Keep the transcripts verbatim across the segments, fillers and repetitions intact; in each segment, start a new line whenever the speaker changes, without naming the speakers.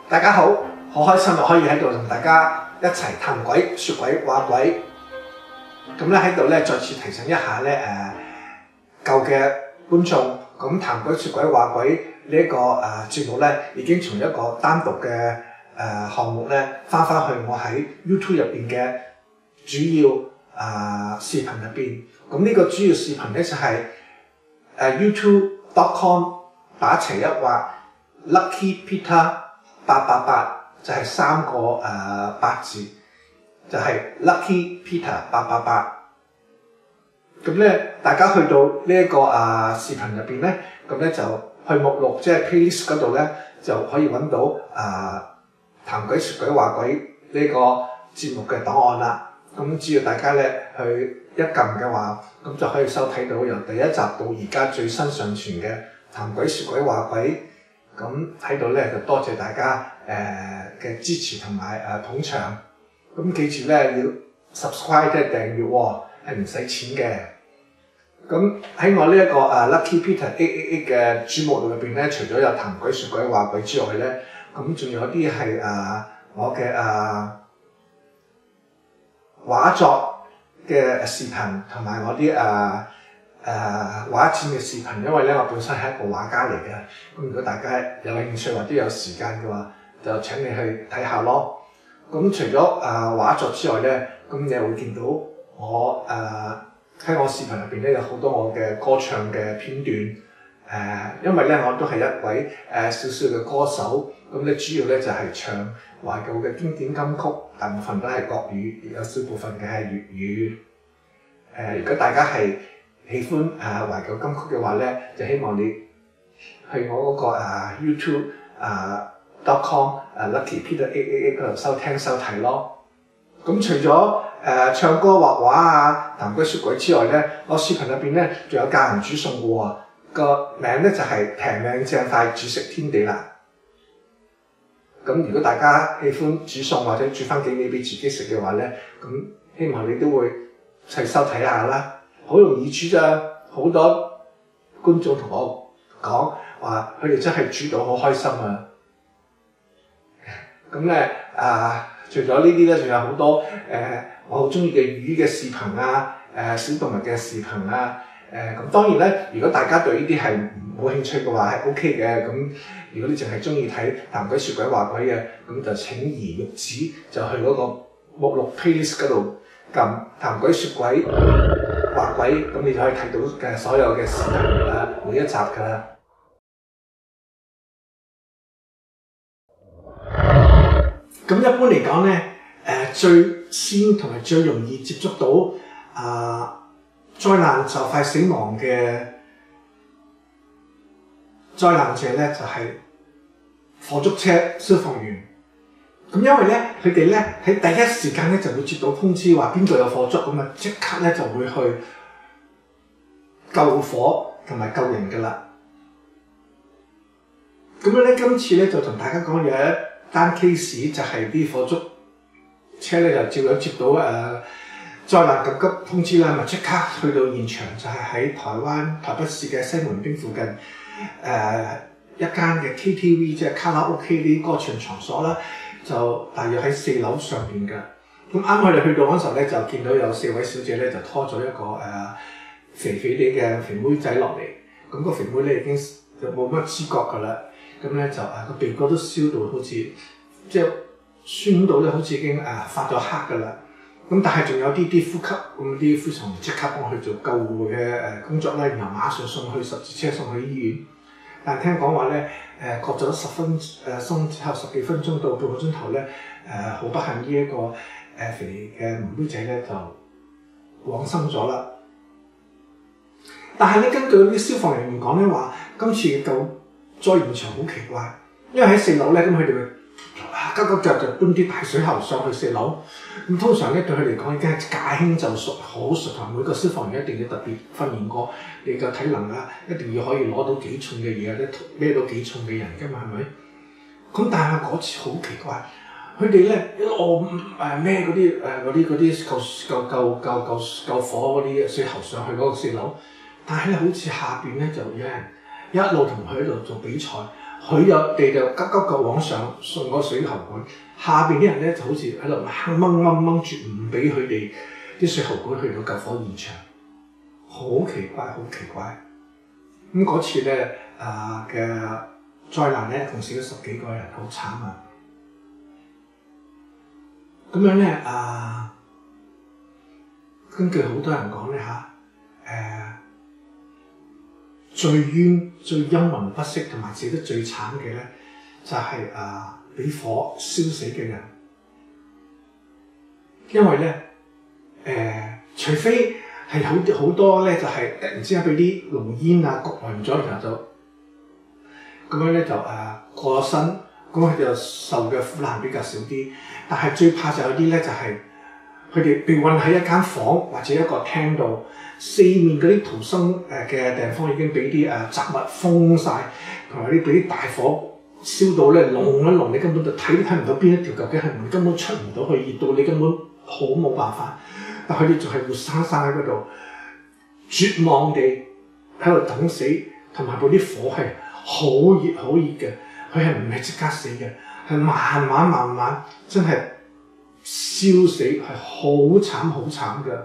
大家好，好開心啊！可以喺度同大家一齊談鬼、説鬼、話鬼。咁咧喺度咧，再次提醒一下咧誒舊嘅觀眾，咁談鬼、説鬼、話鬼呢一個誒節目咧，已經從一個單獨嘅誒項目咧，翻返去我喺 YouTube 入邊嘅主要誒視頻入邊。咁呢個主要視頻咧就係誒 YouTube dot com 打斜一畫 Lucky Peter 八八八，就係三個誒八字，就係、是、Lucky Peter 八八八。咁咧，大家去到呢一個啊視頻入邊咧，咁咧就去目錄即係 playlist 嗰度咧，就可以揾到啊談鬼説鬼話鬼呢個節目嘅檔案啦。咁只要大家咧去一撳嘅話，咁就可以收睇到由第一集到而家最新上傳嘅談鬼説鬼話鬼。咁喺度咧就多謝大家誒嘅、呃、支持同埋誒捧場。咁記住咧要 subscribe 即係訂閱喎，係唔使錢嘅。咁喺我呢一個誒 Lucky Peter 八八八嘅主目錄入邊咧，除咗有談鬼説鬼話鬼之外咧，咁仲有啲係誒我嘅誒畫作嘅視頻同埋我啲誒。呃誒、呃、畫展嘅視頻，因為咧我本身係一個畫家嚟嘅，咁如果大家有興趣或者有時間嘅話，就請你去睇下咯。咁除咗誒、呃、畫作之外咧，咁你會見到我誒喺、呃、我視頻入邊咧有好多我嘅歌唱嘅片段。誒、呃，因為咧我都係一位誒少少嘅歌手，咁咧主要咧就係、是、唱懷舊嘅經典金曲，大部分都係國語，有少部分嘅係粵語。誒、呃，如果大家係喜歡誒懷舊金曲嘅話咧，就希望你去我嗰、那個、uh, YouTube 誒 dot com 誒 Lucky Peter 八八八嗰度收聽收睇咯。咁除咗誒、uh, 唱歌畫畫啊、談鬼説鬼之外咧，我視頻入邊咧仲有教人煮餸嘅喎，個名咧就係平靚正快煮食天地啦。咁如果大家喜歡煮餸或者煮翻幾味俾自己食嘅話咧，咁希望你都會齊收睇下啦。好容易煮咋，好多觀眾同我講話，佢哋真係煮到好開心啊！咁咧啊，除咗呢啲咧，仲有好多誒、呃，我好中意嘅魚嘅視頻啊，誒、呃、小動物嘅視頻啊，誒、呃、咁當然咧，如果大家對呢啲係冇興趣嘅話，係 OK 嘅。咁如果你淨係中意睇談鬼説鬼話鬼嘅，咁就請移玉子就去嗰個目錄 playlist 嗰度撳談鬼説鬼話鬼，咁你就可以睇到嘅所有嘅視頻啦，每一集噶啦。咁一般嚟講咧，誒、呃、最先同埋最容易接觸到啊災難就快死亡嘅災難者咧，就係、是、火燭車消防員。咁因為咧，佢哋咧喺第一時間咧就會接到通知話邊度有火燭，咁啊即刻咧就會去救火同埋救人噶啦。咁樣咧，今次咧就同大家講有一單 case， 就係啲火燭車咧就照樣接到誒、呃、災難緊急通知啦，咪即刻去到現場，就係、是、喺台灣台北市嘅西門町附近誒、呃、一間嘅 K T V， 即係卡拉 OK 啲歌唱場所啦。就大約喺四樓上邊嘅，咁啱我哋去到嗰時候咧，就見到有四位小姐咧就拖咗一個誒、呃、肥肥啲嘅肥妹仔落嚟，咁、那個肥妹咧已經就冇乜知覺㗎啦，咁咧就誒個鼻哥都燒到好似即係酸到咧，好似已經誒、呃、發咗黑㗎啦，咁但係仲有啲啲呼吸，咁啲呼從即刻幫佢做救護嘅誒工作啦，然後馬上送去十字車送去醫院。但係聽講話咧，誒過咗十分誒鐘之後，十幾分鐘到半個鐘頭咧，誒、呃、好不幸呢一個誒、呃、肥嘅妹仔咧就往生咗啦。但係咧，根據啲消防人員講咧話，今次嘅救災現場好奇怪，因為喺四樓咧，咁佢哋急急腳就搬啲大水喉上去四樓。咁通常咧對佢嚟講已經係駕輕就熟，好熟，同每個消防員一定要特別訓練過，你嘅體能啊，一定要可以攞到幾重嘅嘢，咧孭到幾重嘅人㗎嘛，係咪？咁但係嗰次好奇怪，佢哋咧一路誒孭嗰啲誒嗰啲嗰啲救救救救救救火嗰啲水喉上去嗰個四樓，但係咧好似下邊咧就有人一路同佢喺度做比賽。 佢有哋就急急腳往上送個水喉管，下邊啲人咧就好似喺度掹掹掹掹住，唔俾佢哋啲水喉管去到救火現場，好奇怪，好奇怪。咁嗰次咧啊嘅災難咧，同死咗十幾個人，好慘啊！咁樣咧啊，根據好多人講咧嚇，誒、啊、最冤、最陰魂不息同埋死得最慘嘅咧，就係、是、啊俾火燒死嘅人，因為咧誒、啊，除非係好好多咧，就係突然之間俾啲濃煙啊焗暈咗，然後就咁樣咧就誒、啊、過咗身，咁佢哋就受嘅苦難比較少啲。但係最怕就有啲咧，就係佢哋被困喺一間房或者一個廳度，四面嗰啲逃生誒嘅地方已經俾啲誒雜物封晒，同埋啲俾啲大火燒到咧濃一濃，你根本就睇都睇唔到邊一條究竟係門，根本出唔到去，熱到你根本好冇辦法。但佢哋仲係活生生喺嗰度，絕望地喺度等死，同埋嗰啲火係好熱好熱嘅，佢係唔係即刻死嘅。係慢慢慢慢，真係燒死，係好慘好慘嘅。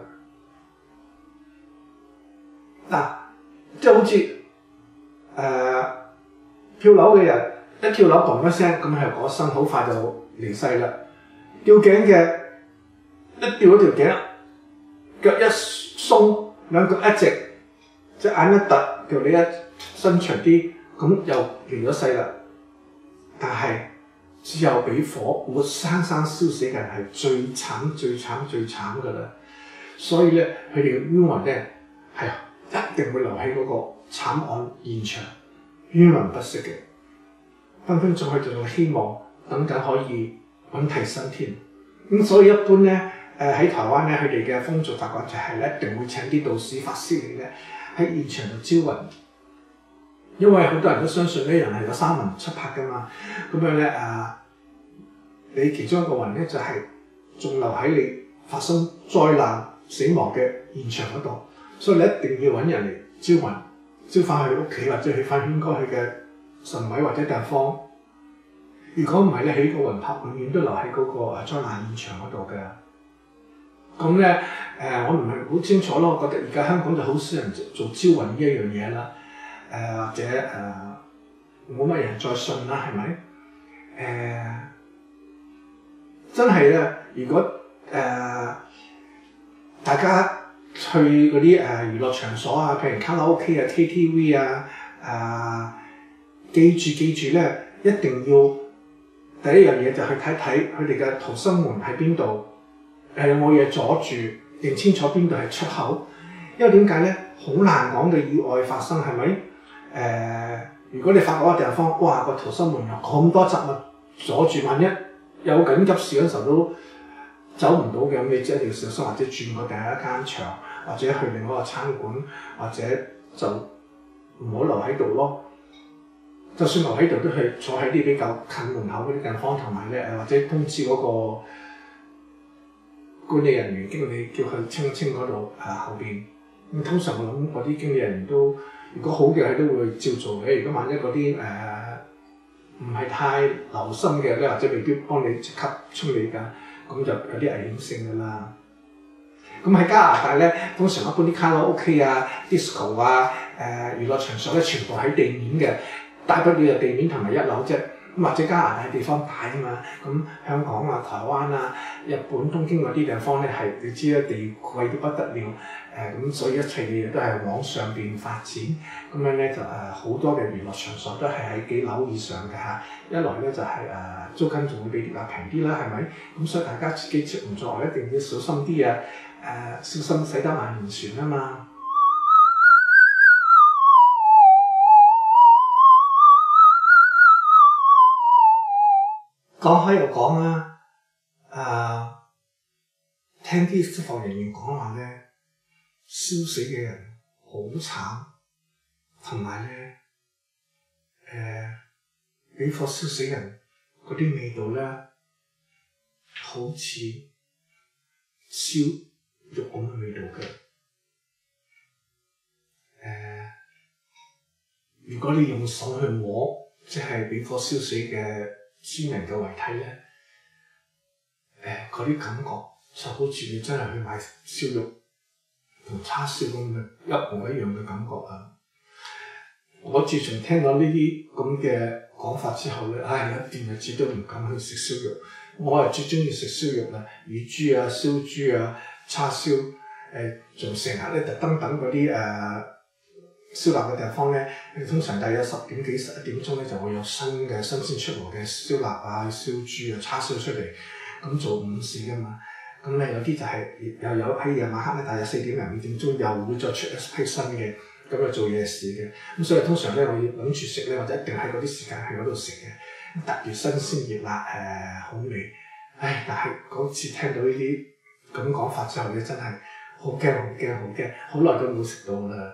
嗱、啊，即係好似誒、呃、跳樓嘅人，一跳樓嘣一聲，咁係嗰身好快就離世啦。吊頸嘅一吊咗條頸，腳一鬆，兩腳一直，隻眼一突，條脷一伸長啲，咁又離咗世啦。但係只有俾火活生生燒死嘅人係最慘、最慘、最慘噶啦，所以咧，佢哋嘅冤魂咧係一定會留喺嗰個慘案現場，冤魂不息嘅，分分鐘佢哋仲希望等緊可以揾替身添。咁所以一般咧，誒、呃、喺台灣咧，佢哋嘅風俗習慣就係咧，一定會請啲道士法師嚟咧喺現場度招魂。因為好多人都相信咧，人係有三魂七魄噶嘛，咁樣咧啊，你其中一個魂咧就係、是、仲留喺你發生災難死亡嘅現場嗰度，所以你一定要揾人嚟招魂，招翻去屋企或者去翻應該去嘅神位或者地方。如果唔係咧，佢個魂魄永遠都留喺嗰個誒災難現場嗰度嘅。咁咧誒，我唔係好清楚咯，我覺得而家香港就好少人做招魂呢一樣嘢啦。誒、呃、或者誒冇乜人再信啦，係咪？誒、呃、真係咧，如果誒、呃、大家去嗰啲誒娛樂場所啊，譬如卡拉 OK 啊、K T V 啊，誒、呃、記住記住咧，一定要第一樣嘢就去睇睇佢哋嘅逃生門喺邊度，誒有冇嘢阻住，認清楚邊度係出口。因為點解咧？好難講嘅意外發生，係咪？誒、呃，如果你發覺個地方，哇，個逃生門有咁多雜物阻住，萬一有緊急事嗰時候都走唔到嘅，咁你即係一定要小心，或者轉過第一間場，或者去另外一個餐館，或者就唔好留喺度咯。就算留喺度，都係坐喺啲比較近門口嗰啲地方，同埋咧誒，或者通知嗰個管理人員、經理叫佢清清嗰度啊後邊。咁通常我諗嗰啲經理人員都，如果好嘅，佢都會照做嘅。如果萬一嗰啲誒唔係太留心嘅咧，或者未必幫你即刻清理㗎，咁就有啲危險性㗎啦。咁喺加拿大咧，通常一般啲卡拉 OK 啊、disco 啊、誒、呃、娛樂場所咧，全部喺地面嘅，大不了就地面同埋一樓啫。咁或者加拿大地方大啊嘛，咁香港啊、台灣啊、日本東京嗰啲地方咧係你知啦，地貴到不得了。誒咁、呃、所以一切嘅嘢都係往上邊發展，咁樣咧就誒好、呃、多嘅娛樂場所都係喺幾樓以上嘅嚇。一來咧就係、是、誒、呃、租金仲會比較平啲啦，係咪？咁所以大家自己出門在外一定要小心啲啊！誒、呃、小心駛得萬年船啊嘛〜講開又講啦，誒、呃，聽啲消防人員講話咧，燒死嘅人好慘，同埋咧，誒、呃，俾火燒死人嗰啲味道咧，好似燒肉咁嘅味道嘅。誒、呃，如果你用手去摸， 即係俾火燒死嘅先人嘅遺體咧，誒嗰啲感覺就好似你真係去買燒肉同叉燒咁嘅一模一樣嘅感覺啊！我自從聽到呢啲咁嘅講法之後咧，唉，有一段日子都唔敢去食燒肉。我係最中意食燒肉啦，乳豬啊、燒豬啊、叉燒，誒仲成日咧特登等嗰啲誒燒臘嘅地方咧，通常大約十點幾十一點鐘咧就會有新嘅新鮮出爐嘅燒臘啊、燒豬啊、叉燒出嚟，咁做午市噶嘛。咁咧有啲就係、是、又有喺夜晚黑咧，大約四點零五點鐘又會再出一批新嘅。咁啊做夜市嘅，咁所以通常咧我要諗住食咧，或者一定喺嗰啲時間喺嗰度食嘅，特別新鮮熱辣誒、呃、好味。唉，但係嗰次聽到呢啲咁講法之後咧，真係好驚好驚好驚，好耐都冇食到啦。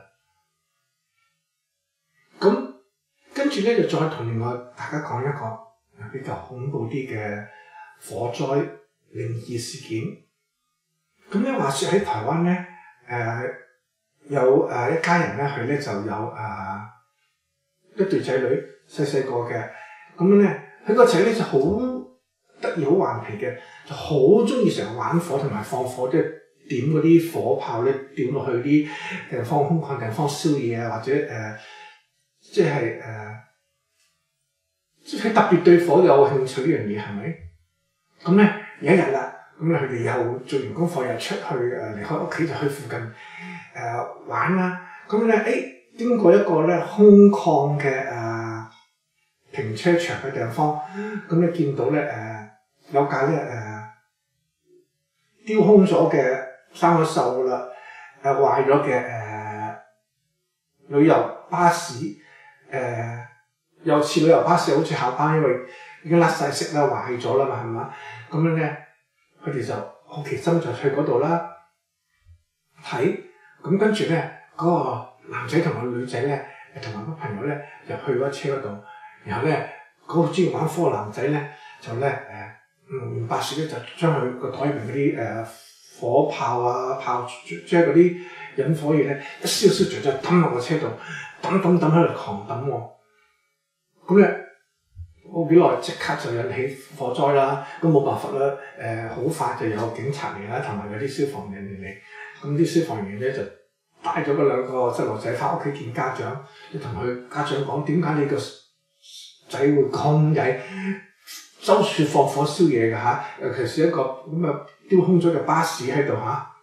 咁跟住咧就再同另外大家講一個比較恐怖啲嘅火災靈異事件。咁咧話說喺台灣咧誒。呃有誒、呃、一家人咧，佢咧就有誒、呃、一對仔女細細個嘅，咁樣咧佢個仔咧就好得意好頑皮嘅，就好中意成日玩火同埋放火，即係點嗰啲火炮咧，點落去啲地方空曠地方燒嘢啊，或者誒、呃、即係誒即係特別對火有興趣呢樣嘢係咪？咁咧有一日啦，咁咧佢哋又做完功課又出去誒離開屋企就去附近。誒、呃、玩啦，咁咧誒經過一個咧空曠嘅誒停車場嘅地方，咁咧見到咧誒、呃、有架咧誒丟空咗嘅生咗鏽啦，誒壞咗嘅誒旅遊巴士，誒、呃、又似旅遊巴士，好似校巴，因為已經甩晒色啦，壞咗啦嘛，係嘛？咁樣咧，佢哋就好奇心就去嗰度啦睇。咁跟住咧，嗰、那個男仔同個女仔咧，同埋個朋友咧，就去咗車嗰度。然後咧，嗰、那個中意玩火嘅男仔咧，就咧誒無緣白事咧，就將佢個袋入邊嗰啲誒火炮啊、炮即係嗰啲引火嘢咧，一燒燒着就抌落個車度，抌抌抌喺度狂抌喎。咁咧冇幾耐，即刻就引起火災啦。咁冇辦法啦，誒、呃、好快就有警察嚟啦，同埋有啲消防員嚟。咁啲消防員咧就帶咗嗰兩個細路仔翻屋企見家長，就同佢家長講點解你個仔會咁曳，周處放火燒嘢㗎嚇？尤其是一個咁啊丟空咗嘅巴士喺度嚇。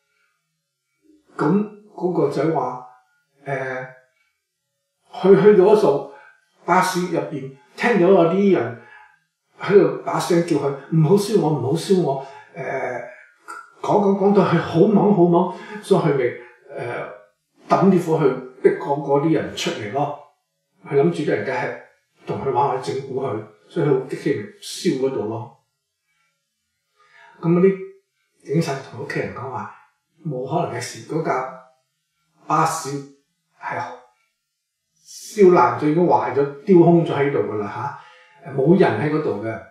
咁嗰個仔話誒，去去到嗰度巴士入邊，聽到有啲人喺度把聲叫佢唔好燒我，唔好燒我誒。呃講講講到係好猛好猛，所以佢咪誒抌啲火去逼嗰嗰啲人出嚟咯。佢諗住啲人梗係同佢玩下整蠱佢，所以佢好激氣咪燒嗰度咯。咁嗰啲警察同屋企人講話冇可能嘅事，嗰架巴士係燒爛咗，已經壞咗，丟空咗喺度噶啦嚇，冇人喺嗰度嘅。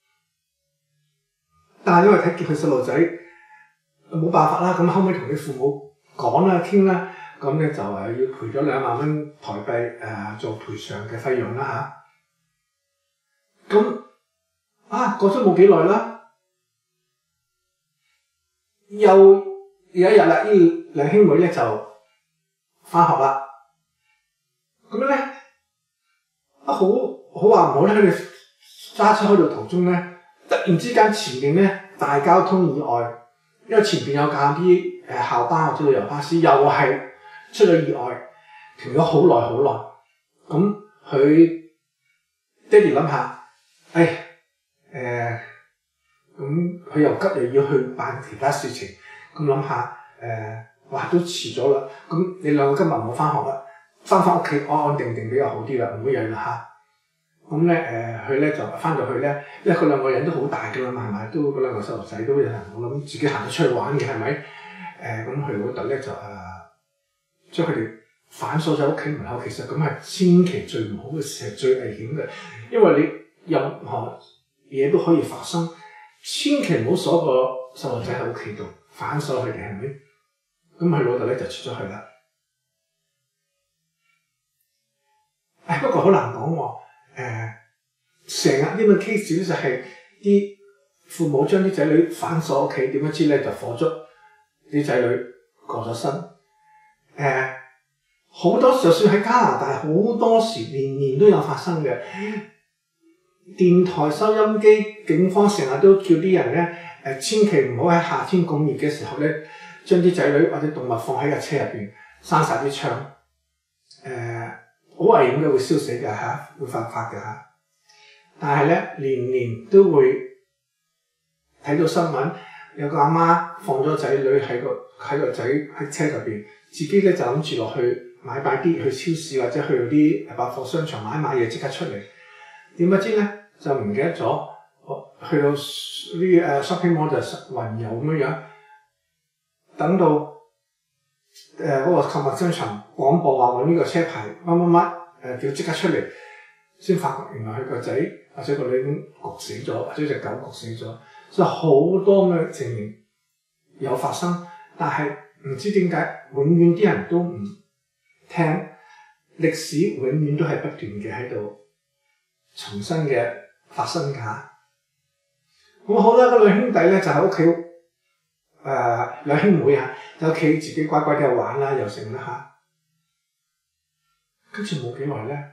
但係因為睇見佢細路仔。冇辦法啦，咁後尾同你父母講啦、傾啦，咁咧就誒要賠咗兩萬蚊台幣誒、呃、做賠償嘅費用啦吓，咁啊過咗冇幾耐啦，又有一日啦，呢兩兄妹咧就返學啦。咁樣咧啊好好話唔好咧，佢哋揸車去到途中咧，突然之間前面咧大交通意外。因為前邊有架啲誒校巴或者旅遊巴士，又係出咗意外，停咗好耐好耐。咁佢爹哋諗下，誒誒，咁佢又急又要去辦其他事情，咁諗下誒，哇都遲咗啦。咁你兩個今日唔好返學啦，返返屋企安安定定比較好啲啦，唔好曳啦嚇。咁咧誒，佢咧就翻到去咧，因為佢兩個人都好大㗎啦嘛，係咪？都嗰兩個細路仔都有人，我諗自己行得出去玩嘅係咪？誒咁佢老豆咧就誒將佢哋反鎖喺屋企門口，其實咁係千祈最唔好嘅事，係最危險嘅，因為你任何嘢都可以發生，千祈唔好鎖個細路仔喺屋企度，反鎖佢哋係咪？咁佢老豆咧就出咗去啦。誒不過好難講喎。誒成日呢個 case 咧就係啲父母將啲仔女反鎖屋企，點樣知咧就火燭，啲仔女過咗身。誒、呃，好多就算喺加拿大，好多時年年都有發生嘅。電台收音機，警方成日都叫啲人咧，誒、呃，千祈唔好喺夏天咁熱嘅時候咧，將啲仔女或者動物放喺架車入邊，閂晒啲窗。誒、呃，好危險嘅，會燒死嘅嚇，會犯法嘅嚇。但係咧，年年都會睇到新聞，有個阿媽放咗仔女喺個喺個仔喺車入邊，自己咧就諗住落去買快啲，去超市或者去啲百貨商場買買嘢，即刻出嚟。點不知咧就唔記得咗，去到啲誒 shopping mall 就雲遊咁樣樣，等到誒嗰、呃那個購物商場廣播話揾呢個車牌乜乜乜誒叫即刻出嚟，先發覺原來佢個仔或者個女已經焗死咗，或者隻狗焗死咗，所以好多咁嘅情形有發生，但係唔知點解永遠啲人都唔聽，歷史永遠都係不斷嘅喺度重新嘅發生㗎。咁好啦，嗰兩兄弟咧就喺屋企，誒兩兄妹啊，喺屋企自己乖乖哋玩啦，又成啦嚇。跟住冇幾耐咧，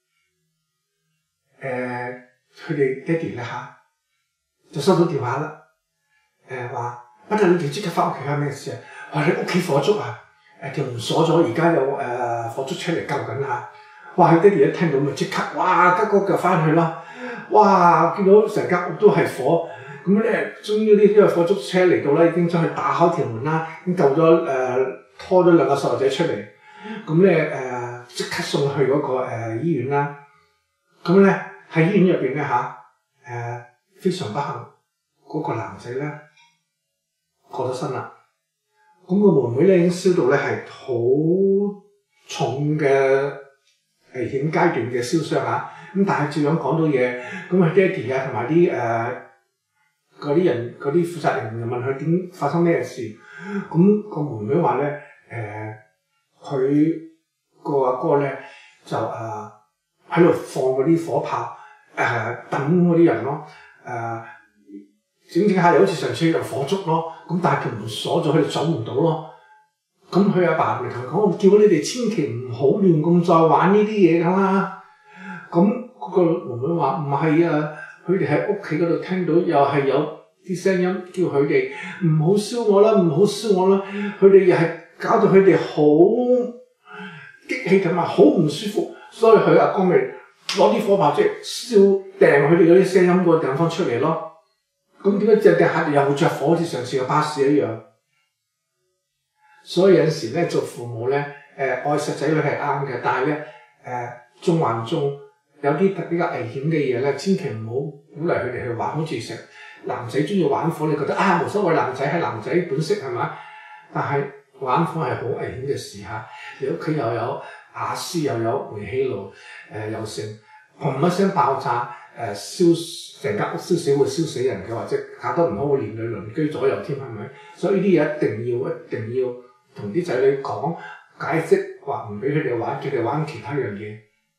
誒佢哋爹哋咧嚇就收到電話啦，誒話不得你哋即刻翻屋企係咩事啊？話你屋企火燭啊！誒條門鎖咗，而家有誒、呃、火燭出嚟救緊嚇。哇！佢爹哋一聽到咪即刻，哇急急腳翻去啦！哇！見到成間屋都係火，咁咧終於呢呢個火燭車嚟到啦，已經將佢打開條門啦，已經救咗誒、呃、拖咗兩個細路仔出嚟，咁咧誒即刻送去嗰、那個誒、呃、醫院啦。咁咧喺醫院入邊咧嚇誒非常不幸，嗰、那個男仔咧過咗身啦。咁、那個妹妹咧已經燒到咧係好重嘅危險階段嘅燒傷嚇，咁但係照樣講到嘢，咁佢爹哋啊同埋啲誒嗰啲人嗰啲負責人就問佢點發生咩事，咁、那個妹妹話咧誒佢個阿哥咧就誒喺度放嗰啲火炮誒等嗰啲人咯，誒整整下又好似上次有火燭咯，咁但係條門鎖咗，佢哋走唔到咯。咁佢阿爸咪同佢講：我叫你哋千祈唔好亂咁再玩呢啲嘢㗎啦。咁嗰個妹妹話：唔係啊，佢哋喺屋企嗰度聽到又係有啲聲音，叫佢哋唔好燒我啦，唔好燒我啦。佢哋又係搞到佢哋好激氣同埋好唔舒服，所以佢阿哥咪攞啲火炮即係燒掟佢哋嗰啲聲音嗰個地方出嚟咯。咁點解隻隻客又着火，好似上次個巴士一樣？所以有陣時咧，做父母咧，誒、呃、愛錫仔女係啱嘅，但係咧誒縱橫中有啲比較危險嘅嘢咧，千祈唔好鼓勵佢哋去玩。好似成男仔中意玩火，你覺得啊冇所謂，男仔係男仔本色係嘛？但係玩火係好危險嘅事嚇。你屋企又有瓦斯，又有煤氣爐，誒、呃、又成砰一聲爆炸，誒、呃、燒成間屋燒死會燒死人嘅，或者搞得唔好會連累鄰居左右添，係咪？所以呢啲嘢一定要一定要同啲仔女講解釋，話唔俾佢哋玩，叫佢哋玩其他樣嘢。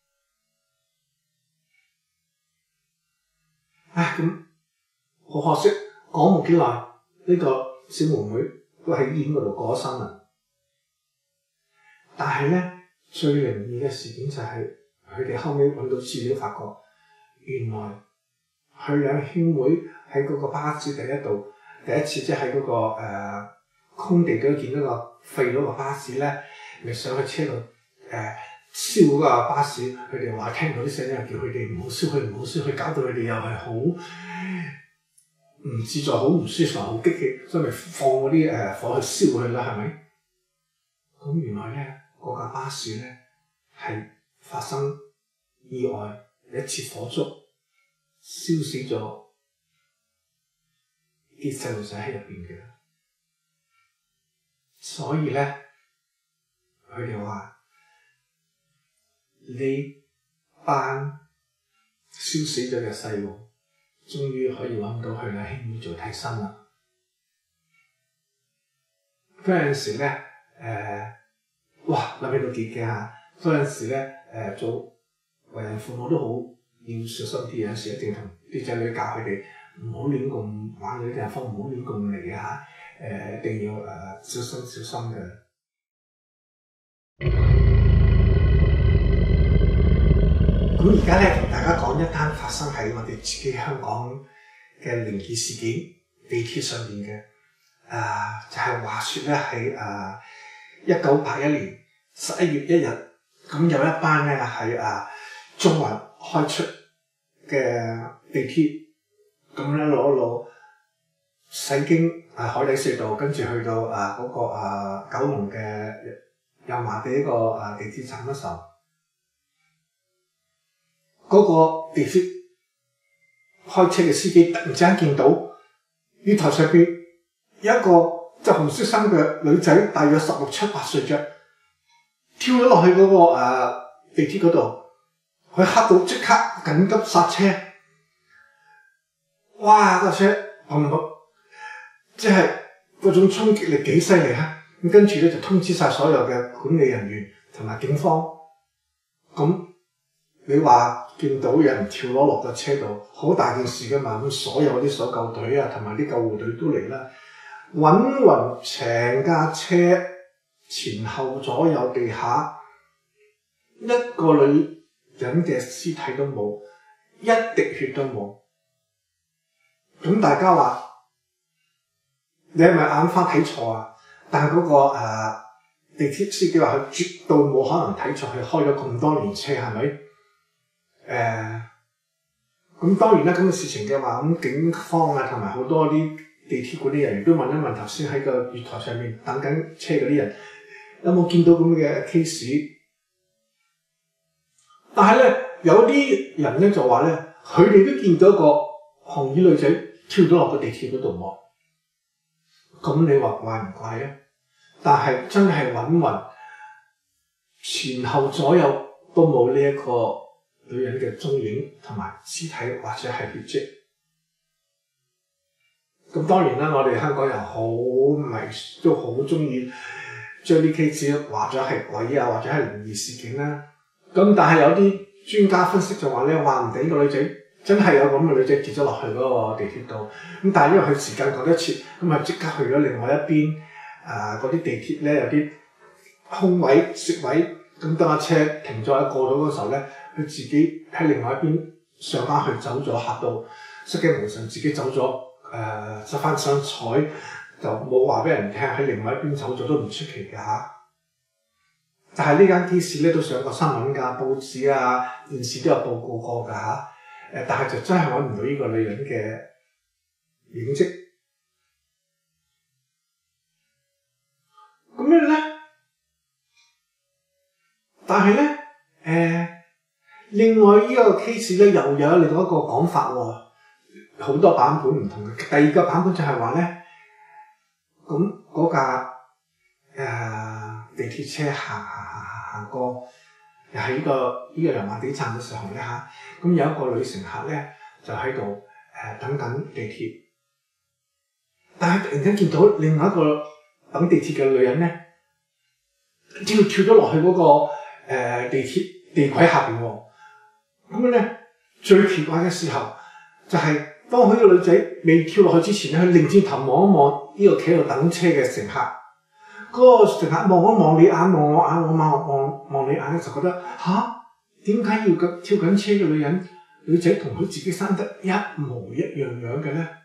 唉，咁好可惜，講冇幾耐，呢個小妹妹都喺醫院嗰度過咗身啦。但係咧，最靈異嘅事件就係佢哋後尾揾到資料，發覺原來佢兩兄妹喺嗰個巴士第一度，第一次即係喺嗰個誒、呃、空地嗰度見到個廢咗個巴士咧，咪上去車度誒燒嗰個巴士，佢哋話聽到啲聲音，叫佢哋唔好燒佢，唔好燒佢，搞到佢哋又係好唔自在，好唔舒服，好激氣，所以咪放嗰啲誒火去燒佢啦，係咪？咁原來咧嗰架巴士咧係發生意外，一次火燭燒死咗啲細路仔喺入邊嘅，所以咧佢哋話呢班燒死咗嘅細路，終於可以揾到佢兩兄妹做替身啦。嗰陣時咧，誒、呃，哇諗起都幾驚嚇！嗰陣時咧，誒、呃、做為人父母都好要小心啲，有時一定同啲仔女教佢哋唔好亂咁玩嗰啲地方，唔好亂咁嚟啊！誒，一定要誒小心小心嘅。咁而家咧同大家講一單發生喺我哋自己香港嘅靈異事件，地鐵上面嘅，誒、呃、就係、是、話說咧喺誒一九八一年十一月一日，咁有一班咧喺誒中環開出嘅地鐵，咁咧攞一攞駛經誒海底隧道，跟住去到誒嗰、呃那個、呃、九龍嘅油麻地呢個誒地鐵站嗰時候，嗰、那個地鐵開車嘅司機突然之間見到月台上邊有一個着紅色衫嘅女仔，大約十六七八歲啫，跳咗落去嗰、那個誒、呃、地鐵嗰度，佢嚇到即刻緊急剎車，哇！個車砰砰，即係嗰種衝擊力幾犀利啊！咁跟住咧就通知晒所有嘅管理人員同埋警方。咁你話見到有人跳咗落個車度，好大件事噶嘛？咁所有啲搜救隊啊，同埋啲救護隊都嚟啦，揾勻成架車前後左右地下一個女人嘅屍體都冇，一滴血都冇。咁大家話你係咪眼花睇錯啊？但係、那、嗰個誒、呃、地鐵司機話佢絕對冇可能睇錯，佢開咗咁多年車，係咪？誒、呃，咁當然啦，咁嘅事情嘅話，咁警方啊同埋好多啲地鐵嗰啲人員都問一問頭先喺個月台上面等緊車嗰啲人，有冇見到咁嘅 case？ 但係咧有啲人咧就話咧，佢哋都見到一個紅衣女仔跳咗落個地鐵嗰度喎。咁你話怪唔怪啊？但係真係揾勻前後左右都冇呢一個女人嘅蹤影同埋屍體或者係血跡。咁當然啦，我哋香港人好迷，都好中意將啲 case 話咗係鬼啊，或者係靈異事件啦。咁但係有啲專家分析就話咧，話唔定呢個女仔真係有咁嘅女仔跌咗落去嗰個地鐵度。咁但係因為佢時間趕得切，咁啊即刻去咗另外一邊。誒嗰啲地鐵咧有啲空位蝕位，咁當架車停咗一過咗嗰時候咧，佢自己喺另外一邊上翻去走咗，嚇到失驚無神，自己走咗誒執翻身彩，就冇話俾人聽喺另外一邊走咗都唔出奇嘅嚇。但係呢間 case 咧都上過新聞㗎，報紙啊、電視都有報告過㗎嚇。誒，但係就真係揾唔到呢個女人嘅影跡。咁樣咧，但係咧，誒、呃，另外呢個 case 咧又有另外一個講法喎，好多版本唔同嘅。第二個版本就係話咧，咁嗰架誒、呃、地鐵車行行行行行過，又喺呢個呢個油麻地站嘅時候咧嚇，咁有一個女乘客咧就喺度誒等緊地鐵，但係突然間見到另外一個等地鐵嘅女人咧，跳跳咗落去嗰、那個誒、呃、地鐵地軌下邊喎。咁咧最奇怪嘅時候就係、是、當佢個女仔未跳落去之前咧，佢擰轉頭望一望呢個企喺度等車嘅乘客，嗰、那個乘客望一望你眼，望我眼，我望望望你眼，就覺得吓，點解要咁跳緊車嘅女人女仔同佢自己生得一模一樣樣嘅咧？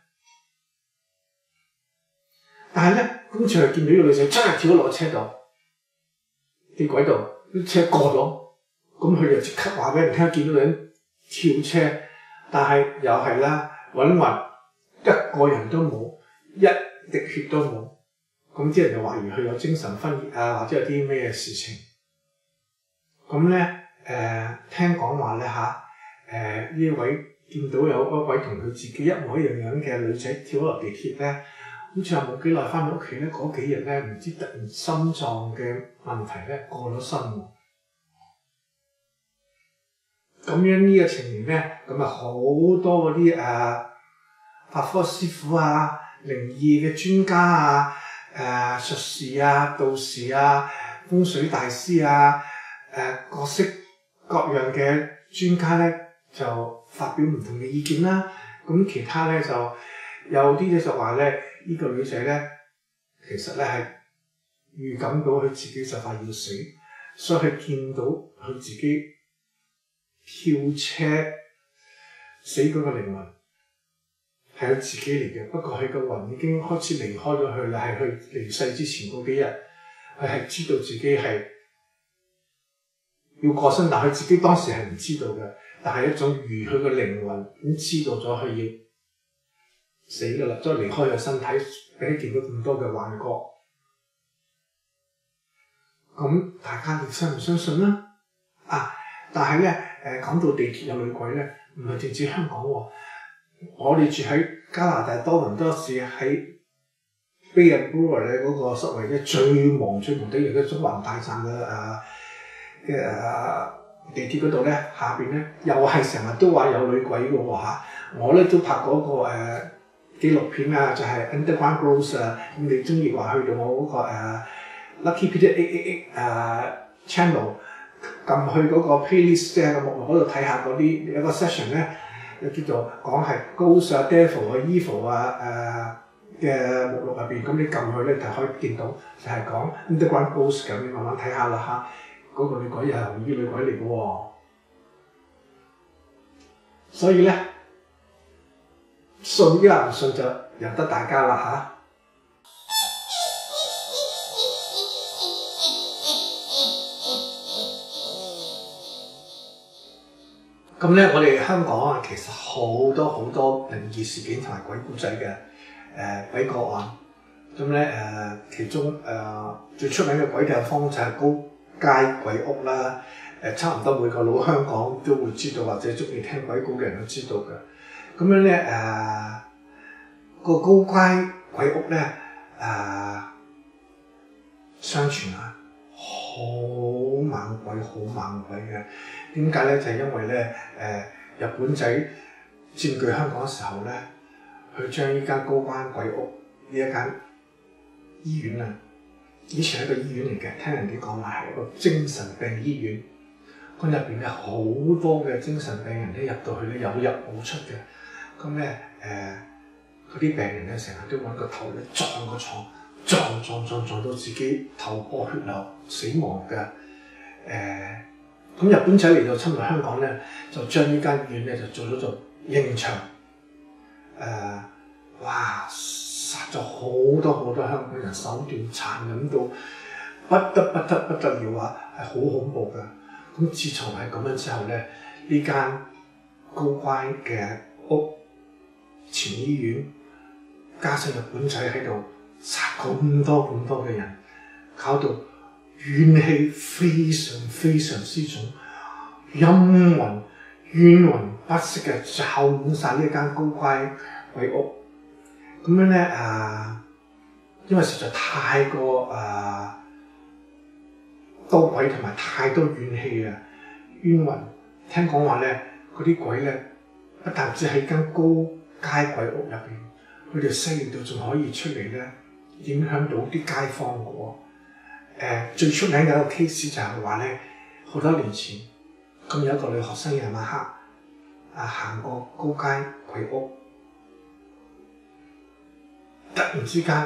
但係咧，跟住係見到呢個女仔真係跳咗落車度，地軌度，啲車過咗，咁佢就即刻話俾人聽，見到女人跳車，但係又係啦，揾勻一個人都冇，一滴血都冇，咁啲人就懷疑佢有精神分裂啊，或者有啲咩事情。咁咧，誒聽講話咧嚇，誒呢位見到有一位同佢自己一模一樣樣嘅女仔跳咗落地鐵咧。好似話冇幾耐翻到屋企咧，嗰幾日咧唔知突然心臟嘅問題咧過咗身喎。咁樣呢個情形咧，咁啊好多嗰啲誒法科師傅啊、靈異嘅專家啊、誒、呃、術士啊、道士啊、風水大師啊、誒、呃、各式各樣嘅專家咧， 就發表唔同嘅意見啦。咁其他咧就有啲咧就話咧，呢個女仔咧其實咧係預感到佢自己就快要死，所以佢見到佢自己跳車死嗰個靈魂係佢自己嚟嘅，不過佢個魂已經開始離開咗佢啦，係佢離世之前嗰幾日，佢係知道自己係要過身，但佢自己當時係唔知道嘅，但係一種如佢個靈魂已經知道咗佢要死㗎啦，再離開佢身體，俾佢見到咁多嘅幻覺。咁大家你相唔相信呢？啊！但係咧，誒講到地鐵有女鬼咧，唔係淨止香港喎。我哋住喺加拿大多倫多市喺 Bay and Bloor 咧嗰個所謂嘅最忙最忙的一個中環大站嘅誒嘅誒地鐵嗰度咧，下邊咧又係成日都話有女鬼嘅喎嚇。我咧都拍嗰、那個誒、呃、紀錄片啊，就係、是、Underground Ghost 啊。咁你中意話去到我嗰、那個、呃、Lucky Peter eight eight eight 誒 channel， 撳去嗰個 playlist 即係個目錄嗰度睇下嗰啲有個 session 咧，又叫做講係 Ghost 啊、Devil 啊、Evil 啊誒嘅目錄入邊，咁你撳去咧就可以見到，就係講 Underground Ghost 咁，你慢慢睇下啦嚇。嗰、那個女鬼又係紅衣女鬼嚟嘅喎，所以咧信啲啊唔信就由得大家啦嚇。咁咧，我哋香港啊，其實好多好多靈異事件同埋鬼故仔嘅誒、呃、鬼個案。咁咧誒，其中誒、呃、最出名嘅鬼地方就係高街鬼屋啦。誒、呃，差唔多每個老香港都會知道，或者中意聽鬼故嘅人都知道嘅。咁樣咧誒，個高街鬼屋咧誒、呃，相傳啊，好猛鬼，好猛鬼嘅。點解咧？就係、是、因為咧，誒、呃、日本仔佔據香港嘅時候咧，佢將呢間高關鬼屋呢一間醫院啊，以前係一個醫院嚟嘅，聽人哋講話係一個精神病醫院。咁入邊咧好多嘅精神病人咧入到去咧有入冇出嘅。咁咧誒嗰啲病人咧成日都揾個頭咧撞個床，撞撞撞撞到自己頭破血流死亡嘅誒。呃咁日本仔嚟到侵略香港咧，就將呢間醫院咧就做咗做刑場，誒、呃，哇，殺咗好多好多香港人，手段殘忍到不得不得不得了啊，係好恐怖㗎。咁自從係咁樣之後咧，呢間高關嘅屋前醫院，加上日本仔喺度殺咁多咁多嘅人，搞到怨氣非常非常之重，陰魂冤魂不息嘅罩滿晒呢間高街鬼屋。咁樣咧啊，因為實在太過啊多鬼同埋太多怨氣啊，冤魂。聽講話咧，嗰啲鬼咧不但止喺間高街鬼屋入邊，佢哋犀利到仲可以出嚟咧，影響到啲街坊嘅喎。誒、呃、最出名嘅一個 case 就係話咧，好多年前咁有一個女學生夜晚黑啊行過高街鬼屋，突然之間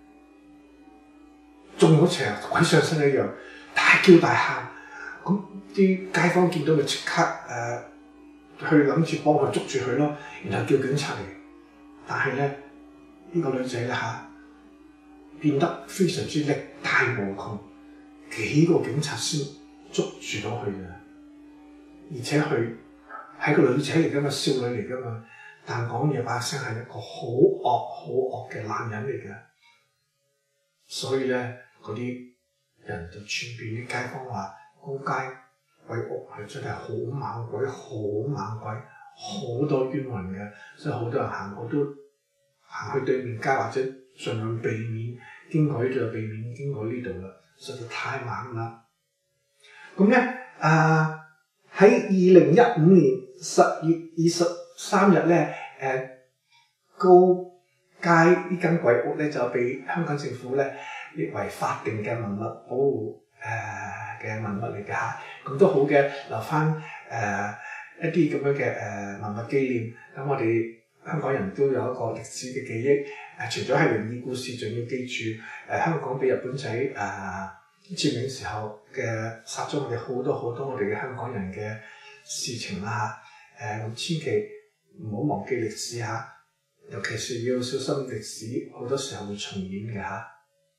中咗邪，鬼上身一樣，大叫大喊。咁啲街坊見到咪即刻誒、呃、去諗住幫佢捉住佢咯，然後叫警察嚟。但係咧呢、這個女仔咧嚇變得非常之力大無窮，幾個警察先捉住到佢嘅。而且佢係個女仔嚟㗎嘛，少女嚟㗎嘛，但講嘢把聲係一個好惡好惡嘅男人嚟嘅。所以咧嗰啲人就傳遍啲街坊話，高街鬼屋係真係好猛鬼，好猛鬼，好多冤魂嘅，所以好多人行過都行去對面街或者盡量避免經過呢度，就避免經過呢度啦，實在太猛啦。咁咧啊喺二零一五年十月二十三日咧，誒、呃、高街呢間鬼屋咧就被香港政府咧列為法定嘅文物保護誒嘅文物嚟嘅嚇，咁都好嘅，留翻誒一啲咁樣嘅誒文物紀念，咁我哋香港人都有一個歷史嘅記憶。誒，除咗係靈異故事，仲要記住誒香港俾日本仔誒佔領時候嘅殺咗我哋好多好多我哋嘅香港人嘅事情啦。誒，咁千祈唔好忘記歷史嚇，尤其是要小心歷史好多時候會重演嘅嚇。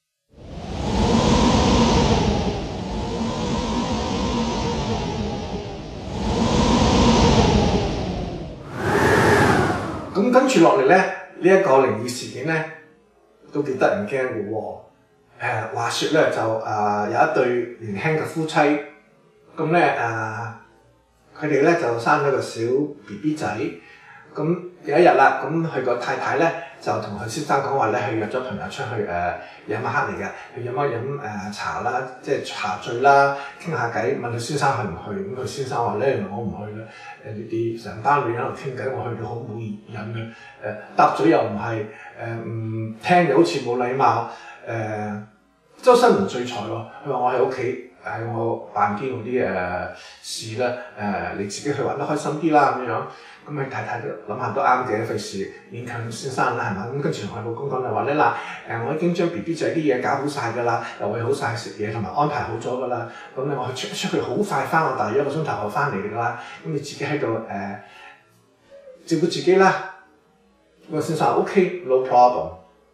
咁跟住落嚟咧，呢、這、一個靈異事件咧都幾得人驚嘅喎。誒，話説咧就誒、呃、有一對年輕嘅夫妻，咁咧誒佢哋咧就生咗個小 B B 仔。咁有一日啦，咁佢個太太咧就同佢先生講話咧，佢約咗朋友出去誒夜晚黑嚟嘅，去飲一飲誒茶啦，即係茶聚啦，傾下偈。問佢先生去唔去？咁佢先生話咧：我唔去啦。誒，你哋成班女人喺度傾偈，我去到好冇癮嘅。誒，答嘴又唔係，誒唔聽又好似冇禮貌。誒，周身唔聚財喎。佢話我喺屋企，喺我辦啲嗰啲誒事啦。誒，你自己去玩得開心啲啦咁樣。咁佢太太都諗下都啱嘅，費事勉強先生啦，係嘛？咁跟住同佢老公講就話咧嗱，誒我已經將 B B 仔啲嘢搞好晒㗎啦，又餵好晒食嘢，同埋安排好咗㗎啦。咁咧我去出出去好快翻，我大約一個鐘頭後翻嚟㗎啦。咁你自己喺度誒照顧自己啦。個先生 OK，no problem。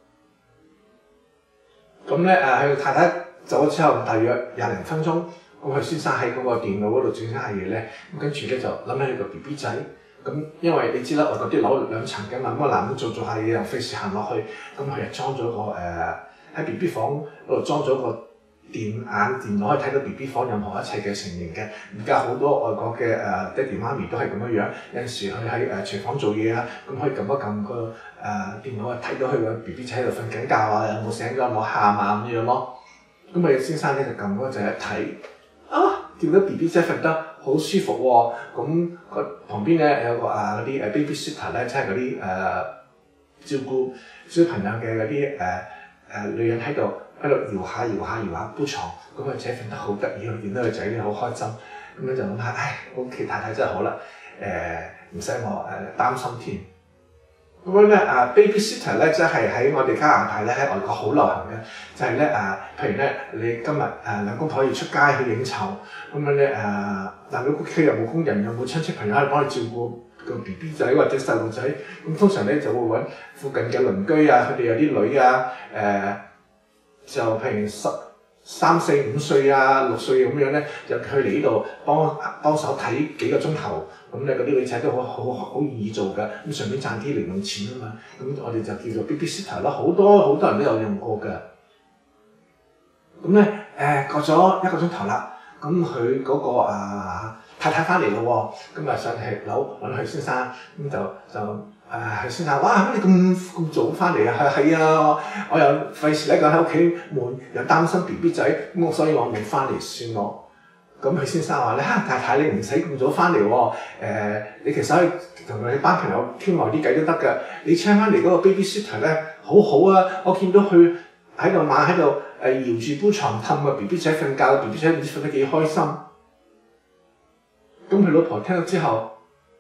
咁咧誒，佢太太走咗之後，大約廿零分鐘，咁佢先生喺嗰個電腦嗰度整下嘢咧，咁跟住咧就諗起個 B B 仔。咁因為你知啦，外國啲樓兩層嘅嘛，咁個男人做做下嘢又費事行落去，咁佢又裝咗個誒喺 B B 房嗰度裝咗個電眼電腦，可以睇到 B B 房任何一切嘅情形嘅。而家好多外國嘅誒爹哋媽咪都係咁樣樣，有陣時佢喺誒廚房做嘢啊，咁可以撳一撳個誒電腦啊，睇到佢個 B B 仔喺度瞓緊覺啊，有冇醒咗，有冇喊啊咁樣咯。咁佢先生咧就撳嗰個掣一睇，啊見到 B B 仔瞓得好舒服喎、哦，咁個旁邊咧有個啊嗰啲誒 baby sitter 咧，即係嗰啲誒照顧小朋友嘅嗰啲誒誒女人喺度喺度搖下搖下搖下鋪床，咁個仔瞓得好得意，見到個仔咧好開心，咁樣就諗下，唉，屋企太太真係好啦，誒唔使我誒擔心添。咁樣咧啊 baby sitter 咧，即係喺我哋加拿大咧喺外國好流行嘅，就係咧啊，譬如咧你今日誒兩公婆要出街去應酬，咁樣咧誒，但係屋企又冇工人，又冇親戚朋友可以幫你照顧個 B B 仔或者細路仔，咁通常咧就會揾附近嘅鄰居啊，佢哋有啲女啊，誒、呃、就譬如十三四五歲啊六歲咁樣咧，就去嚟呢度幫幫手睇幾個鐘頭。咁咧嗰啲女仔都好好好願意做㗎，咁順便賺啲零用錢啊嘛，咁我哋就叫做 baby sitter 啦，好多好多人都有用過㗎。咁咧誒過咗一個鐘頭啦，咁佢嗰個啊太太翻嚟咯喎，咁啊上去樓揾佢先生，咁就就誒佢先生，哇乜你咁咁早翻嚟啊？係啊，我又費事一個人喺屋企悶，又擔心 B B 仔，咁所以我冇翻嚟算咯。咁佢先生話咧，嚇太太你唔使咁早翻嚟喎，誒你其實可以同佢班朋友傾埋啲偈都得㗎。你請翻嚟嗰個 baby sitter 咧，好好啊！我見到佢喺度晚喺度誒搖住鋪床氹個 B B 仔瞓覺 ，B B 仔唔知瞓得幾開心。咁佢老婆聽到之後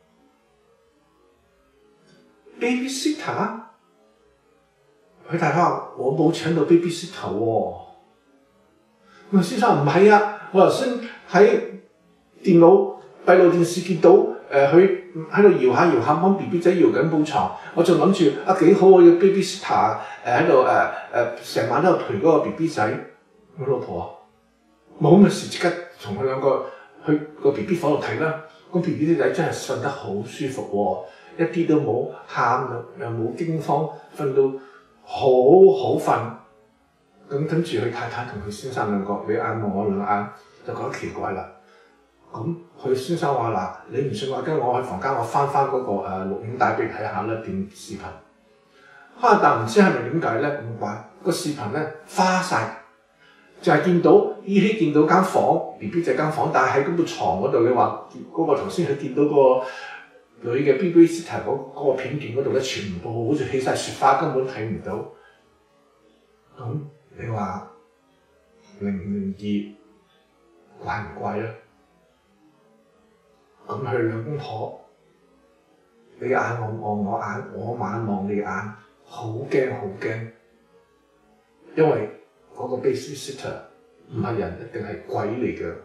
，baby sitter， 佢太太話我冇請到 baby sitter 喎。咁先生唔係啊。我頭先喺電腦閉路電視見到誒佢喺度搖下搖下幫 B B 仔搖緊鋪床，我仲諗住啊幾好啊嘅 baby sitter 誒喺度誒誒成晚都喺度陪嗰個 B B 仔。我老婆啊冇咁嘅事，即刻同佢兩個去個 B B 房度睇啦。個 B B 仔真係瞓得好舒服喎，一啲都冇喊又冇驚慌，瞓到好好瞓。咁跟住佢太太同佢先生兩個，你眼望我兩眼，就覺得奇怪啦。咁佢先生話嗱，你唔信話跟我去房間，我翻翻嗰個誒錄影帶俾你睇下啦，電視頻。啊，但唔知係咪點解咧咁怪，個視頻咧花晒，就係、是、見到依稀見到間房 B B 仔間房，但係喺嗰部床嗰度，你話嗰個頭先佢見到個女嘅 B B sitter 嗰嗰個片段嗰度咧，全部好似起晒雪花，根本睇唔到。咁你話靈唔靈異，怪唔怪咧？ 咁佢兩公婆，你眼望望我眼，我眼望你眼，好驚好驚，因為嗰個 babysitter 唔係人，一定係鬼嚟嘅。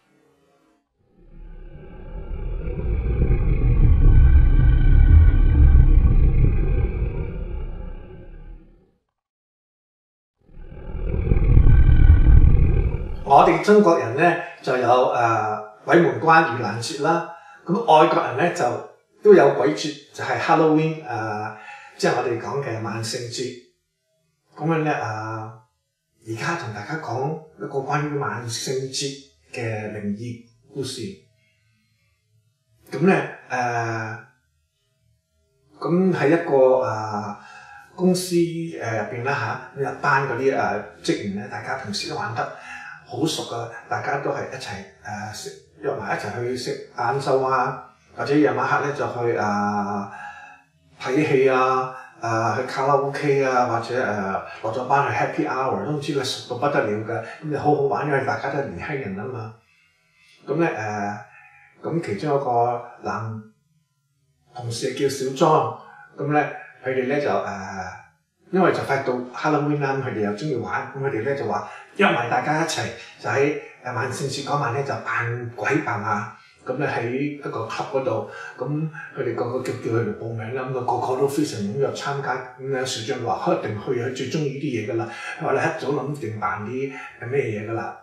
我哋中國人咧就有誒、呃、鬼門關盂蘭節啦，咁外國人咧就都有鬼節，就係、是、Halloween 誒、呃，即係我哋講嘅萬聖節。咁樣咧誒，而家同大家講一個關於萬聖節嘅靈異故事。咁咧誒，咁、呃、喺一個誒、呃、公司誒入邊啦嚇，一班嗰啲誒職員咧，大家平時都玩得好熟噶，大家都係一齊誒食約埋一齊去食晏晝啊，或者夜晚黑咧就去誒睇戲啊，誒、呃、去卡拉 OK 啊，或者誒落咗班去 Happy Hour， 都唔知佢熟到不得了嘅，咁就好好玩，因為大家都係年輕人啊嘛。咁咧誒，咁、呃、其中一個男同事叫小莊，咁咧佢哋咧就誒、呃，因為就快到 Halloween 啦，佢哋又中意玩，咁佢哋咧就話約埋大家一齊，就喺誒萬聖節嗰晚咧就扮鬼扮馬，咁咧喺一個 club 嗰度，咁佢哋個個叫叫佢哋報名啦，咁啊個個都非常踴躍參加，咁咧小張話一定去啊，最中意呢啲嘢噶啦，佢話你一早諗定扮啲係咩嘢噶啦，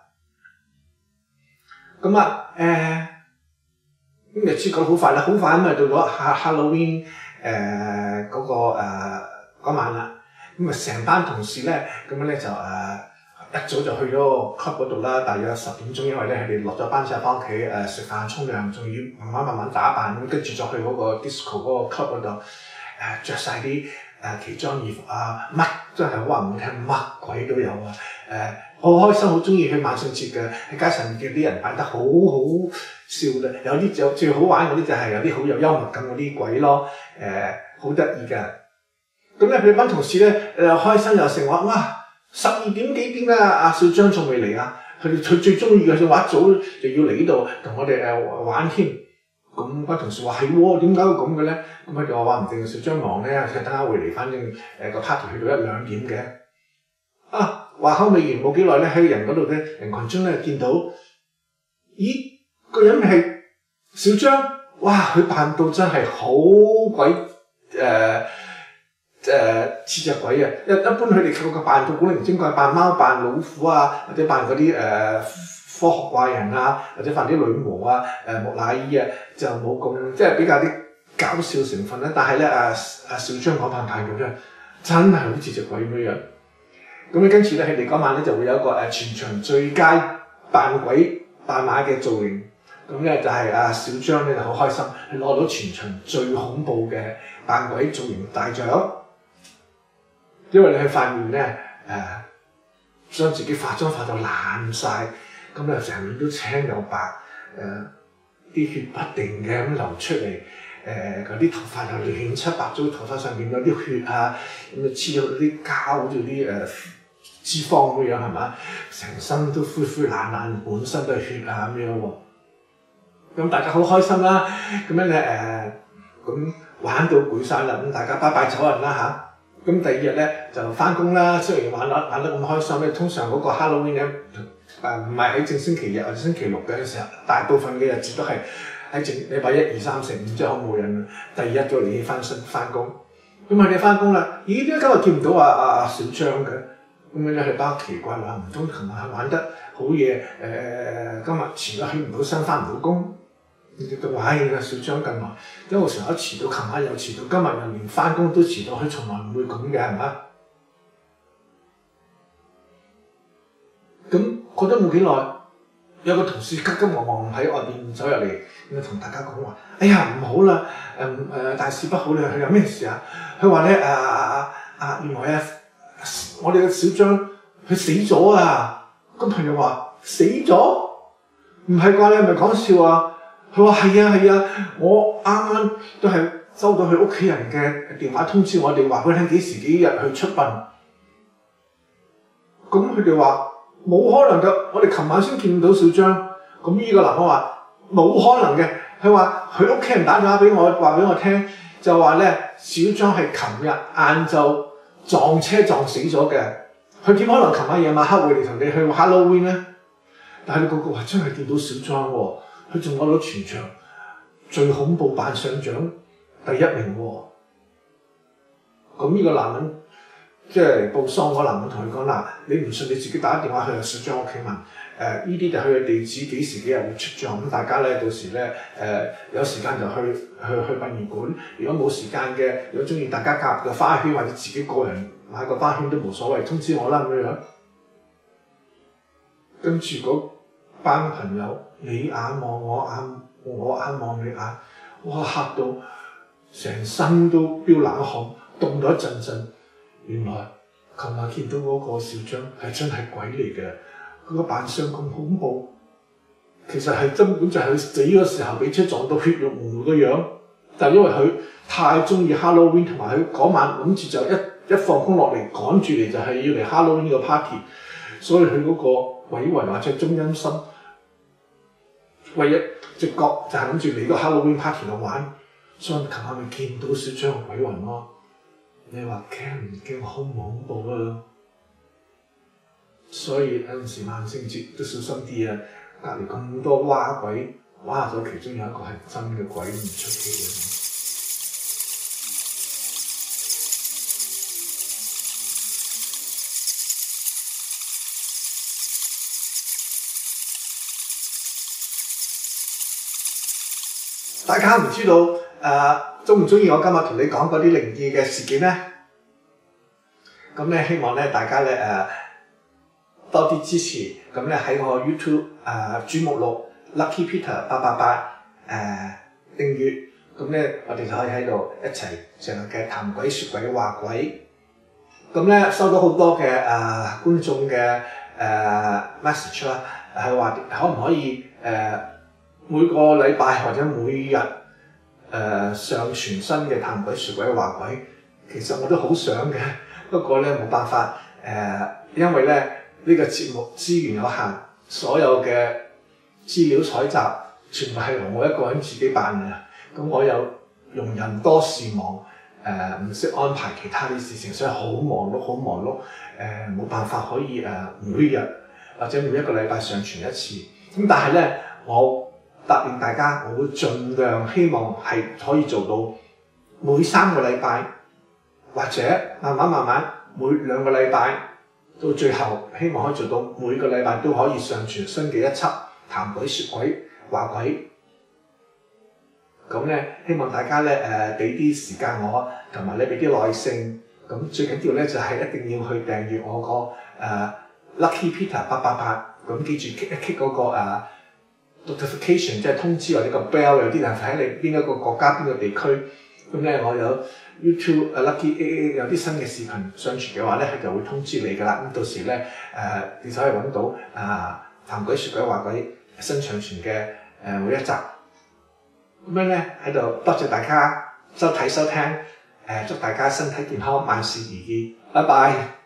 咁啊誒，咁日子過好快啦，好快咁啊到咗 Halloween 誒嗰個誒嗰晚啦，咁啊成班同事咧咁樣咧就誒。一早就去咗個 club 嗰度啦，大約十點鐘，因為咧佢哋落咗班之後翻屋企誒食飯沖涼，仲要慢慢慢慢打扮，咁跟住就去嗰個 disco 嗰個 club 嗰度誒著曬啲誒奇裝異服啊，乜真係好話唔好聽，乜鬼都有啊！誒、呃、好開心，好中意去萬聖節嘅，喺街上面見啲人扮得好好笑嘅，有啲就最好玩嗰啲就係有啲好有幽默感嗰啲鬼咯，誒好得意㗎。咁咧佢班同事咧誒開心又成話哇！十二點幾點啊？阿小張仲未嚟啊！佢哋佢最中意嘅就話一早就要嚟呢度同我哋誒玩添。咁班同事話係喎，點解會咁嘅咧？咁佢哋話話唔定小張忙咧，佢等下會嚟，反正誒個 party 去到一兩點嘅。啊，話口未完冇幾耐咧，喺人嗰度咧，人群中咧見到，咦個人係小張，哇！佢扮到真係好鬼誒〜、呃誒似隻鬼啊！一一般佢哋個個扮到古靈精怪，扮貓扮老虎啊，或者扮嗰啲誒科學怪人啊，或者扮啲女巫啊、誒、呃、木乃伊啊，就冇咁即係比較啲搞笑成分啦。但係咧，阿阿小張嗰扮扮到咧，真係好似隻鬼咁樣。咁咧跟住咧，佢哋嗰晚咧就會有一個誒全場最佳扮鬼扮馬嘅造型。咁咧就係阿小張咧就好開心，佢攞到全場最恐怖嘅扮鬼造型大獎。因為你喺塊面咧誒，將自己化妝化到爛晒，咁咧成面都青又白，誒、呃、啲血不定嘅咁流出嚟，誒嗰啲頭髮又亂七八糟，頭髮上面有啲血啊，咁啊黐咗嗰啲膠，好似啲誒脂肪咁樣係嘛？成身都灰灰爛爛，滿身都係血啊咁樣喎。咁大家好開心啦，咁樣咧誒，咁、呃、玩到攰晒啦，咁大家拜拜走人啦嚇。咁第二日咧就翻工啦，雖然玩得玩得咁開心咧，通常嗰個 Halloween 咧誒唔係喺正星期日或者星期六嘅時候，大部分嘅日子都係喺正禮拜一二三四五，即係好冇癮。第二日再嚟翻身翻工，咁佢哋翻工啦，咦點解今日見唔到阿阿阿小張嘅？咁樣咧佢包奇怪話唔通琴日玩得好夜誒、呃，今日遲咗起唔到身，翻唔到工。你都話：唉，小張近來因為成日都遲到，琴晚又遲到，今日又連翻工都遲到，佢從來唔會咁嘅，係嘛？咁過咗冇幾耐，有個同事急急忙忙喺外邊走入嚟，咁啊同大家講話：哎呀唔好啦，誒、呃、誒大事不好啦！佢有咩事啊？佢話咧誒啊啊原來啊，我哋嘅小張佢死咗啊！咁朋友話：死咗？唔係啩？你係咪講笑啊？佢話係啊係啊，我啱啱都係收到佢屋企人嘅電話通知我哋，話俾佢聽幾時幾日去出殯。咁佢哋話冇可能㗎，我哋琴晚先見到小張。咁呢個男嘅話冇可能嘅， 佢話佢屋企人打電話俾我，話俾我聽，就話咧小張係琴日晏晝撞車撞死咗嘅。佢點可能琴晚夜晚黑會嚟同你去 Halloween 咧？但係你個個話真係見到小張喎，佢仲攞到全場最恐怖扮相獎第一名喎。咁呢個男人即係嚟報喪嗰個男人同佢講嗱，你唔信你自己打電話去小張屋企問。誒呢啲就佢嘅地址幾時幾日會出帳，咁大家咧到時咧誒、呃、有時間就去去去殯儀館，如果冇時間嘅，如果中意大家夾個花圈或者自己個人買個花圈都冇所謂，通知我啦咁樣。跟住嗰班朋友你眼望我眼，我眼望你眼，哇嚇到成身都飆冷汗，凍咗一陣陣。原來琴日見到嗰個小張係真係鬼嚟嘅。佢個扮相咁恐怖，其實係根本就係佢死嘅時候俾車撞到血肉模糊嘅樣。但係因為佢太中意 Halloween， 同埋佢嗰晚諗住就一一放工落嚟趕住嚟就係要嚟 Halloween 呢個 party， 所以佢嗰個鬼魂或者中陰身，唯一直覺就係諗住嚟個 Halloween party 度玩。所以琴晚咪見到小張鬼魂咯。你話驚唔驚？恐唔恐怖啊？所以有陣時萬聖節都小心啲啊！隔離咁多蛙鬼，蛙咗其中有一個係真嘅鬼，唔出奇嘅。大家唔知道誒中唔中意我今日同你講嗰啲靈異嘅事件咧？咁咧希望咧大家咧誒。呃多啲支持，咁咧喺我 YouTube 誒、呃、主目錄 Lucky Peter 八八八誒訂閱，咁咧我哋就可以喺度一齊成日嘅談鬼説鬼話鬼。咁咧收到好多嘅誒、呃、觀眾嘅誒、呃、message 啦，係話可唔可以誒、呃、每個禮拜或者每日誒、呃、上傳新嘅談鬼説鬼話鬼？其實我都好想嘅，不過咧冇辦法誒、呃，因為咧。呢個節目資源有限，所有嘅資料採集全部係由我一個人自己辦嘅。咁我又用人多事忙，誒唔識安排其他啲事情，所以好忙碌，好忙碌。誒、呃、冇辦法可以誒、呃、每日或者每一個禮拜上傳一次。咁但係咧，我答應大家，我會盡量希望係可以做到每三個禮拜，或者慢慢慢慢每兩個禮拜。到最後，希望可以做到每個禮拜都可以上傳新嘅一輯談鬼説鬼話鬼。咁咧，希望大家咧誒俾啲時間我，同埋你俾啲耐性。咁最緊要咧就係、是、一定要去訂閱我個誒、uh, Lucky Peter 八八八。咁記住 click 一 click 嗰個、uh, notification， 即係通知或者個 bell， 有啲人喺你邊一個國家邊個地區。咁咧，我有 YouTube 誒 Lucky A A 有啲新嘅視頻上傳嘅話咧，佢就會通知你噶啦。咁到時咧誒、呃，你就可以揾到啊談鬼説鬼話鬼新上傳嘅誒每一集。咁樣咧喺度多謝大家收睇收聽，誒、呃、祝大家身體健康，萬事如意，拜拜。